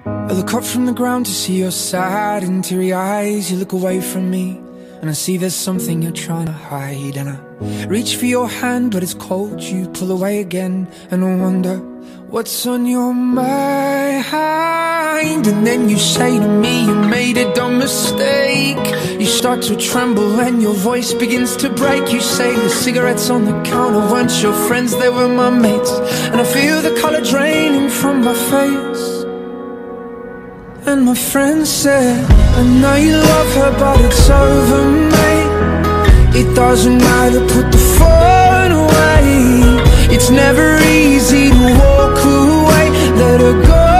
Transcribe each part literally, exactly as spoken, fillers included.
I look up from the ground to see your sad and teary eyes. You look away from me and I see there's something you're trying to hide. And I reach for your hand but it's cold, you pull away again. And I wonder what's on your mind. And then you say to me you made a dumb mistake. You start to tremble and your voice begins to break. You say the cigarettes on the counter weren't your friends, they were my mates. And I feel the color draining from my face. And my friend said, I know you love her but it's over, mate. It doesn't matter, put the phone away. It's never easy to walk away. Let her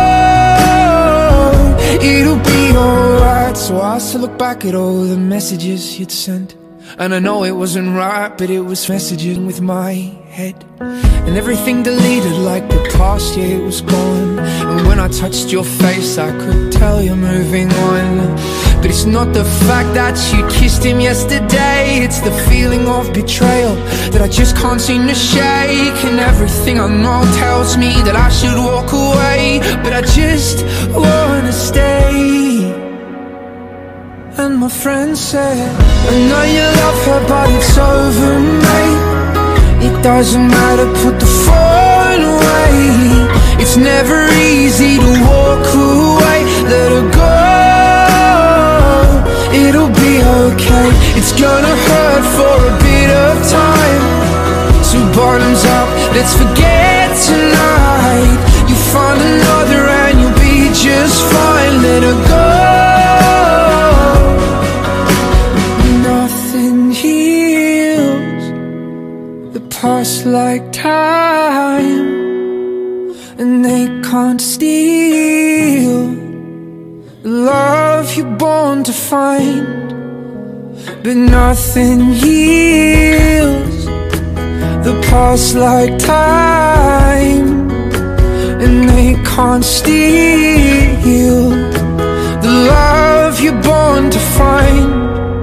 go, it'll be alright. So I still look back at all the messages you'd sent. And I know it wasn't right, but it was messaging with my head. And everything deleted like the past, yeah, it was gone. And when I touched your face, I could tell you're moving on. But it's not the fact that you kissed him yesterday, it's the feeling of betrayal that I just can't seem to shake. And everything I know tells me that I should walk away, but I just wanna stay. And my friend said, I know you love her but it's over, mate. It doesn't matter, put the phone away. It's never easy to walk away. Let her go, it'll be okay. It's gonna hurt for a bit of time. So bottoms up, let's forget tonight. You find another and you'll be just fine. Let her go. Past like time, and they can't steal the love you're born to find. But nothing heals the past like time, and they can't steal the love you're born to find.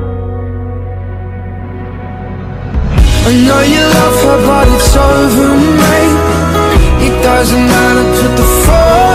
I know you love her but it's over, mate. It doesn't matter, put the phone